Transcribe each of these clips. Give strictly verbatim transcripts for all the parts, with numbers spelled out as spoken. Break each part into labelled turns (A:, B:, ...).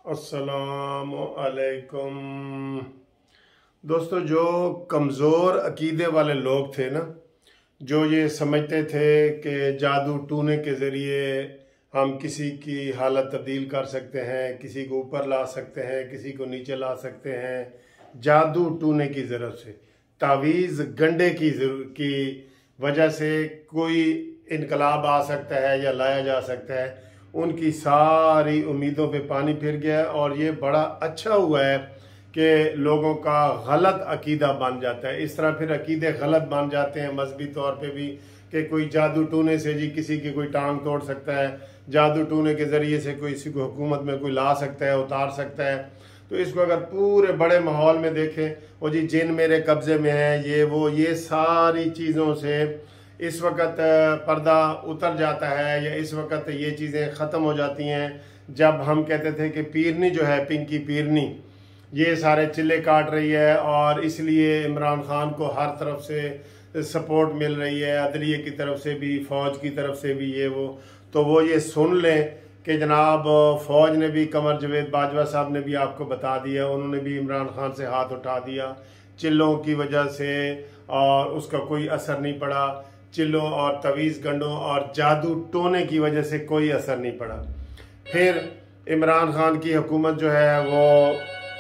A: अस्सलामु अलैकुम दोस्तों। जो कमज़ोर अकीदे वाले लोग थे ना, जो ये समझते थे कि जादू टूने के ज़रिए हम किसी की हालत तब्दील कर सकते हैं, किसी को ऊपर ला सकते हैं, किसी को नीचे ला सकते हैं, जादू टूने की ज़रूरत से, तावीज़ गंडे की की वजह से कोई इनकलाब आ सकता है या लाया जा सकता है, उनकी सारी उम्मीदों पे पानी फिर गया। और ये बड़ा अच्छा हुआ है कि लोगों का गलत अकीदा बन जाता है। इस तरह फिर अकीदे गलत बन जाते हैं मजहबी तौर पे भी, कि कोई जादू टूने से जी किसी की कोई टांग तोड़ सकता है, जादू टूने के ज़रिए से कोई किसी को हुकूमत में कोई ला सकता है, उतार सकता है। तो इसको अगर पूरे बड़े माहौल में देखें, वो जी जिन मेरे कब्ज़े में है, ये वो, ये सारी चीज़ों से इस वक्त पर्दा उतर जाता है या इस वक्त ये चीज़ें ख़त्म हो जाती हैं। जब हम कहते थे कि पीरनी जो है, पिंकी पीरनी, ये सारे चिल्ले काट रही है और इसलिए इमरान खान को हर तरफ से सपोर्ट मिल रही है, अदलिये की तरफ से भी, फ़ौज की तरफ से भी, ये वो, तो वो ये सुन लें कि जनाब फ़ौज ने भी, कमर जवेद बाजवा साहब ने भी आपको बता दिया, उन्होंने भी इमरान खान से हाथ उठा दिया चिल्लों की वजह से, और उसका कोई असर नहीं पड़ा। चिल्लों और तवीज़ गंडों और जादू टोने की वजह से कोई असर नहीं पड़ा। फिर इमरान खान की हुकूमत जो है, वो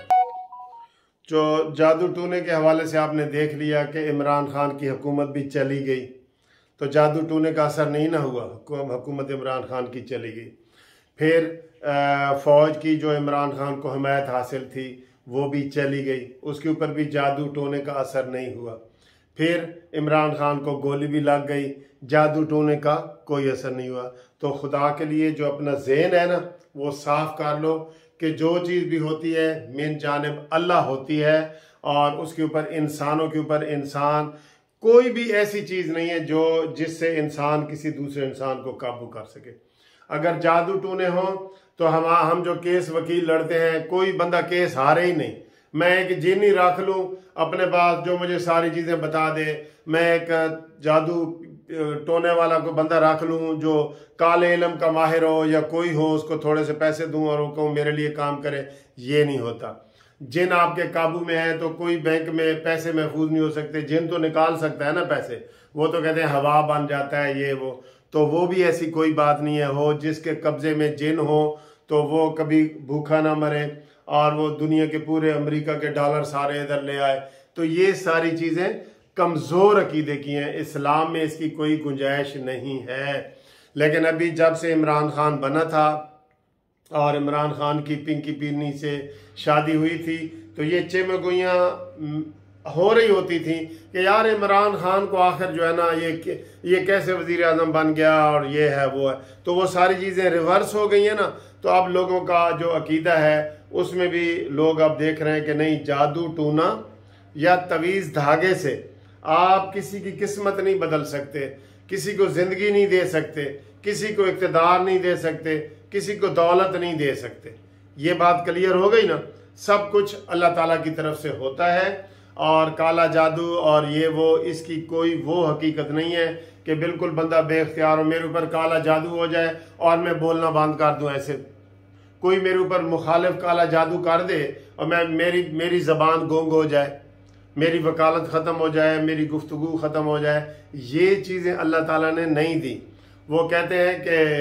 A: जो जादू टोने के हवाले से आपने देख लिया कि इमरान खान की हुकूमत भी चली गई, तो जादू टोने का असर नहीं ना हुआ, हुकूमत इमरान खान की चली गई। फिर फ़ौज की जो इमरान खान को हिमायत हासिल थी वो भी चली गई, उसके ऊपर भी जादू टोने का असर नहीं हुआ। फिर इमरान खान को गोली भी लग गई, जादू टोने का कोई असर नहीं हुआ। तो खुदा के लिए जो अपना ज़हन है ना, वो साफ कर लो कि जो चीज़ भी होती है मिन जानिब अल्लाह होती है, और उसके ऊपर, इंसानों के ऊपर, इंसान कोई भी ऐसी चीज़ नहीं है जो जिससे इंसान किसी दूसरे इंसान को काबू कर सके। अगर जादू टूने हों तो हम हम जो केस वकील लड़ते हैं, कोई बंदा केस हारे ही नहीं। मैं एक जिनी रख लूँ अपने पास जो मुझे सारी चीज़ें बता दे, मैं एक जादू टोने वाला को बंदा रख लूँ जो काले इल्म का माहिर हो या कोई हो, उसको थोड़े से पैसे दूँ और वो कहूँ मेरे लिए काम करे, ये नहीं होता। जिन आपके काबू में है तो कोई बैंक में पैसे महफूज नहीं हो सकते। जिन तो निकाल सकता है ना पैसे, वो तो कहते हैं हवा बन जाता है, ये वो, तो वो भी ऐसी कोई बात नहीं है। हो जिसके कब्जे में जिन हो तो वो कभी भूखा ना मरे और वो दुनिया के पूरे अमेरिका के डॉलर सारे इधर ले आए। तो ये सारी चीज़ें कमज़ोर अकीदे की हैं, इस्लाम में इसकी कोई गुंजाइश नहीं है। लेकिन अभी जब से इमरान खान बना था और इमरान खान की पिंकी पीरनी से शादी हुई थी, तो ये चिमगोइयाँ हो रही होती थी कि यार इमरान खान को आखिर जो है ना, ये ये कैसे वज़ीर आज़म बन गया और ये है वो है। तो वो सारी चीज़ें रिवर्स हो गई हैं ना। तो अब लोगों का जो अकीदा है उसमें भी लोग अब देख रहे हैं कि नहीं, जादू टूना या तवीज़ धागे से आप किसी की किस्मत नहीं बदल सकते, किसी को ज़िंदगी नहीं दे सकते, किसी को इक़्तिदार नहीं दे सकते, किसी को दौलत नहीं दे सकते। ये बात क्लियर हो गई ना। सब कुछ अल्लाह ताला की तरफ से होता है, और काला जादू और ये वो, इसकी कोई वो हकीकत नहीं है कि बिल्कुल बंदा बेख्तियार हो, मेरे ऊपर काला जादू हो जाए और मैं बोलना बंद कर दूं। ऐसे कोई मेरे ऊपर मुखालिफ काला जादू कर दे और मैं मेरी मेरी ज़बान गोंग हो जाए, मेरी वकालत ख़त्म हो जाए, मेरी गुफ्तगू ख़त्म हो जाए, ये चीज़ें अल्लाह ताला ने नहीं दी। वो कहते हैं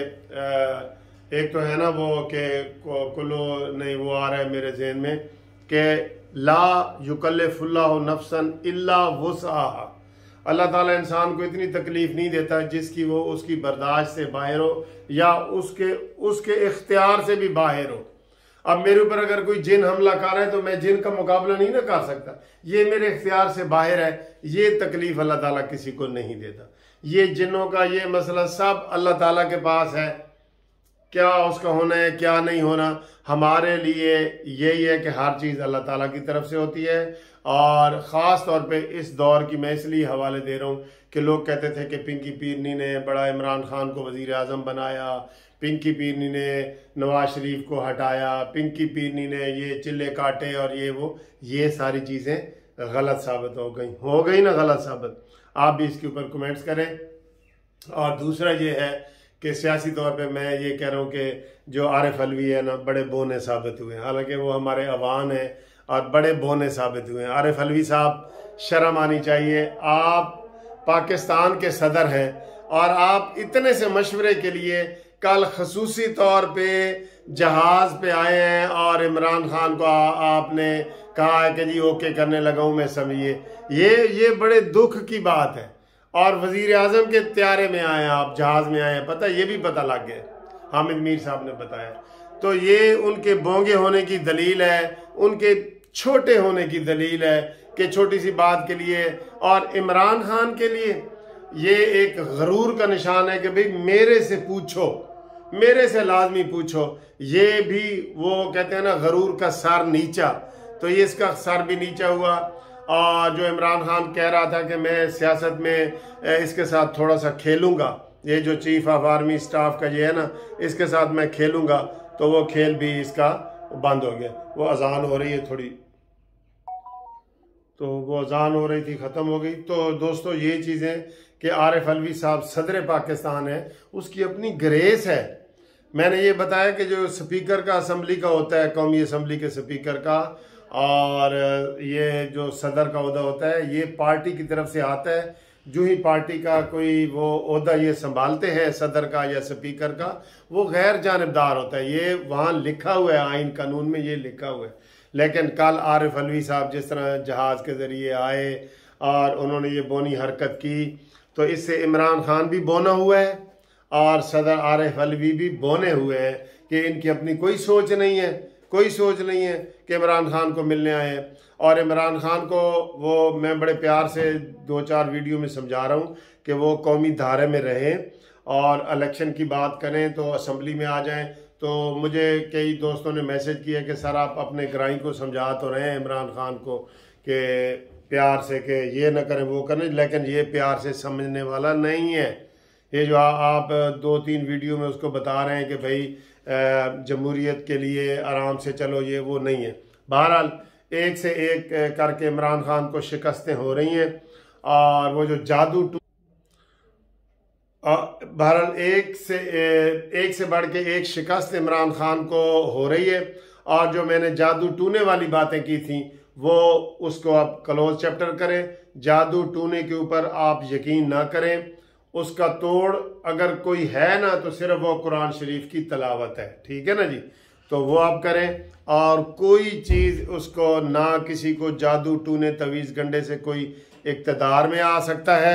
A: कि एक तो है ना वो कि कुलो नहीं, वो आ रहा है मेरे जहन में कि ला युकल्लिफुल्लाहु नफ्सन इल्ला वुसअहा। अल्लाह ताला इंसान को इतनी तकलीफ नहीं देता जिसकी वो उसकी बर्दाश्त से बाहर हो या उसके उसके इख्तियार से भी बाहर हो। अब मेरे ऊपर अगर कोई जिन हमला कर रहा है तो मैं जिन का मुकाबला नहीं ना कर सकता, ये मेरे इख्तियार से बाहर है। ये तकलीफ अल्लाह ताला किसी को नहीं देता। ये जिन्नों का ये मसला सब अल्लाह ताला के पास है, क्या उसका होना है क्या नहीं होना। हमारे लिए यही है कि हर चीज़ अल्लाह ताला की तरफ से होती है। और ख़ास तौर पे इस दौर की मैं इसलिए हवाले दे रहा हूँ कि लोग कहते थे कि पिंकी पीरनी ने बड़ा इमरान खान को वज़ीर आज़म बनाया, पिंकी पीरनी ने नवाज शरीफ को हटाया, पिंकी पीरनी ने ये चिल्ले काटे और ये वो, ये सारी चीज़ें गलत साबित हो गई हो गई ना गलत साबित। आप भी इसके ऊपर कमेंट्स करें। और दूसरा ये है कि सियासी तौर पे मैं ये कह रहा हूँ कि जो आरिफ अलवी है ना बड़े बोने साबित हुए हैं, हालांकि वो हमारे अवान हैं और बड़े बोने साबित हुए हैं। आरिफ अलवी साहब शर्म आनी चाहिए, आप पाकिस्तान के सदर हैं और आप इतने से मशवरे के लिए कल खसूसी तौर पे जहाज पे आए हैं और इमरान खान को आ, आपने कहा है कि जी ओके करने लगा हूँ मैं, समझिए ये ये बड़े दुख की बात है। और वजीर आजम के त्यारे में आए हैं आप, जहाज में आए हैं, पता ये भी पता लग गया, हामिद मीर साहब ने बताया। तो ये उनके बोंगे होने की दलील है, उनके छोटे होने की दलील है कि छोटी सी बात के लिए। और इमरान खान के लिए ये एक गरूर का निशान है कि भाई मेरे से पूछो, मेरे से लाजमी पूछो। ये भी वो कहते हैं ना गरूर का सर नीचा, तो ये इसका सर भी नीचा हुआ। और जो इमरान खान कह रहा था कि मैं सियासत में इसके साथ थोड़ा सा खेलूंगा, ये जो चीफ ऑफ आर्मी स्टाफ का ये है ना, इसके साथ मैं खेलूंगा, तो वो खेल भी इसका बंद हो गया। वो अजान हो रही है थोड़ी, तो वो अजान हो रही थी, ख़त्म हो गई। तो दोस्तों ये चीज़ें कि आरिफ अलवी साहब सदर पाकिस्तान है, उसकी अपनी ग्रेस है। मैंने ये बताया कि जो स्पीकर का असम्बली का होता है, कौमी असम्बली के स्पीकर का, और ये जो सदर का ओहदा होता है, ये पार्टी की तरफ से आता है। जो ही पार्टी का कोई वो ओहदा ये संभालते हैं सदर का या स्पीकर का, वो गैर जानिबदार होता है। ये वहाँ लिखा हुआ है, आइन कानून में ये लिखा हुआ है। लेकिन कल आरिफ अलवी साहब जिस तरह जहाज़ के ज़रिए आए और उन्होंने ये बोनी हरकत की, तो इससे इमरान खान भी बोना हुआ है और सदर आरिफ अलवी भी बोने हुए हैं कि इनकी अपनी कोई सोच नहीं है, कोई सोच नहीं है कि इमरान खान को मिलने आए। और इमरान खान को वो मैं बड़े प्यार से दो चार वीडियो में समझा रहा हूँ कि वो कौमी धारे में रहें और इलेक्शन की बात करें तो असम्बली में आ जाएं। तो मुझे कई दोस्तों ने मैसेज किया कि सर आप अपने ग्राई को समझा तो रहे हैं इमरान खान को कि प्यार से कि ये न करें वो करें, लेकिन ये प्यार से समझने वाला नहीं है। ये जो आ, आप दो तीन वीडियो में उसको बता रहे हैं कि भाई जमहूरियत के लिए आराम से चलो, ये वो नहीं है। बहरहाल एक से एक करके इमरान खान को शिकस्तें हो रही हैं और वो जो जादू टू बहरहाल एक से एक से बढ़ के एक शिकस्त इमरान खान को हो रही है। और जो मैंने जादू टूने वाली बातें की थी वो उसको आप क्लोज चैप्टर करें। जादू टूने के ऊपर आप यकीन ना करें, उसका तोड़ अगर कोई है ना तो सिर्फ वो कुरान शरीफ की तलावत है, ठीक है ना जी, तो वो आप करें। और कोई चीज़ उसको ना किसी को जादू टूने तवीज़ गंडे से कोई इक़्तिदार में आ सकता है,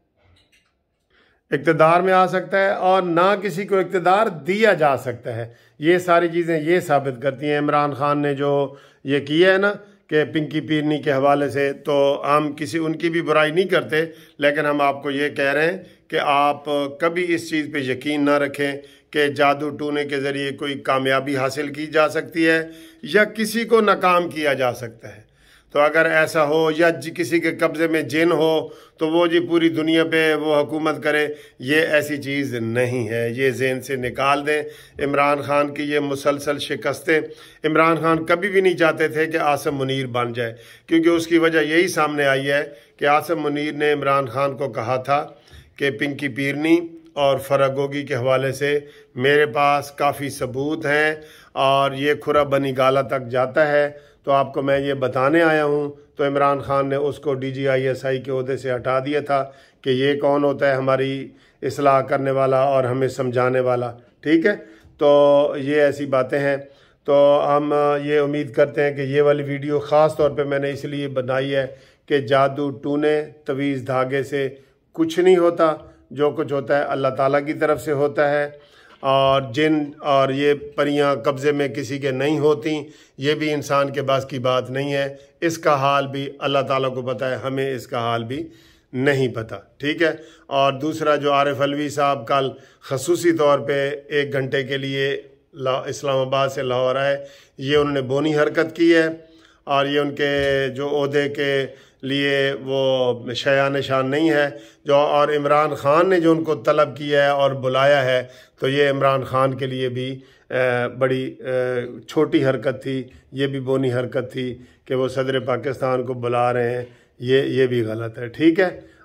A: इक़्तिदार में आ सकता है और ना किसी को इक़्तिदार दिया जा सकता है। ये सारी चीज़ें ये साबित करती हैं। इमरान खान ने जो ये किया है ना कि पिंकी पीरनी के हवाले से, तो हम किसी उनकी भी बुराई नहीं करते, लेकिन हम आपको ये कह रहे हैं कि आप कभी इस चीज़ पे यकीन ना रखें कि जादू टूने के ज़रिए कोई कामयाबी हासिल की जा सकती है या किसी को नाकाम किया जा सकता है। तो अगर ऐसा हो या किसी के कब्ज़े में जिन हो तो वो जी पूरी दुनिया पे वो हुकूमत करे, ये ऐसी चीज़ नहीं है, ये ज़हन से निकाल दें। इमरान खान की ये मुसलसल शिकस्तें, इमरान खान कभी भी नहीं चाहते थे कि आसिम मुनीर बन जाए, क्योंकि उसकी वजह यही सामने आई है कि आसिम मुनीर ने इमरान खान को कहा था कि पिंकी पीरनी और फरागोगी के हवाले से मेरे पास काफ़ी सबूत हैं और ये खुरा बनी गाला तक जाता है, तो आपको मैं ये बताने आया हूँ। तो इमरान खान ने उसको D G I S I के ओहदे से हटा दिया था कि ये कौन होता है हमारी इस्लाह करने वाला और हमें समझाने वाला, ठीक है। तो ये ऐसी बातें हैं। तो हम ये उम्मीद करते हैं कि ये वाली वीडियो ख़ास तौर पे मैंने इसलिए बनाई है कि जादू टूने तवीज़ धागे से कुछ नहीं होता, जो कुछ होता है अल्लाह ताला की तरफ से होता है। और जिन और ये परियां कब्ज़े में किसी के नहीं होती, ये भी इंसान के बस की बात नहीं है। इसका हाल भी अल्लाह ताला को पता है, हमें इसका हाल भी नहीं पता, ठीक है। और दूसरा जो आरिफ अलवी साहब कल खसूसी तौर पे एक घंटे के लिए इस्लामाबाद से लाहौर आए, ये उन्होंने बोनी हरकत की है और ये उनके जो ओहदे के लिए वो शया निशान नहीं है जो। और इमरान खान ने जो उनको तलब किया है और बुलाया है, तो ये इमरान खान के लिए भी बड़ी छोटी हरकत थी, ये भी बोनी हरकत थी कि वो सदर पाकिस्तान को बुला रहे हैं, ये ये भी गलत है, ठीक है।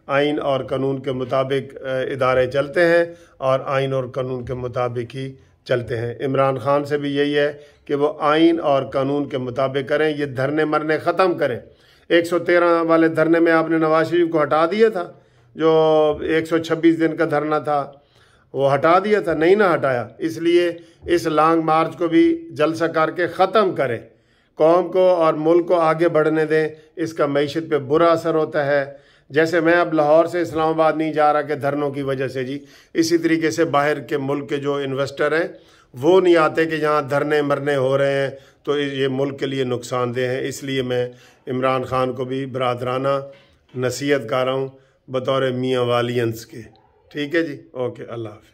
A: आइन और कानून के मुताबिक इदारे चलते हैं और आइन और कानून के मुताबिक ही चलते हैं। इमरान खान से भी यही है कि वो आइन और कानून के मुताबिक करें, ये धरने मरने ख़त्म करें। एक सौ तेरह वाले धरने में आपने नवाज शरीफ को हटा दिया था, जो एक सौ छब्बीस दिन का धरना था वो हटा दिया था, नहीं ना हटाया। इसलिए इस लॉन्ग मार्च को भी जलसा करके ख़त्म करें, कौम को और मुल्क को आगे बढ़ने दें। इसका मईशत पे बुरा असर होता है। जैसे मैं अब लाहौर से इस्लामाबाद नहीं जा रहा कि धरनों की वजह से जी, इसी तरीके से बाहर के मुल्क के जो इन्वेस्टर हैं वो नहीं आते कि यहाँ धरने मरने हो रहे हैं, तो ये मुल्क के लिए नुकसानदेह हैं। इसलिए मैं इमरान खान को भी बरादराना नसीहत कर रहा हूँ बतौर मियाँ वालियंस के। ठीक है जी, ओके, अल्लाह हाफ़िज़।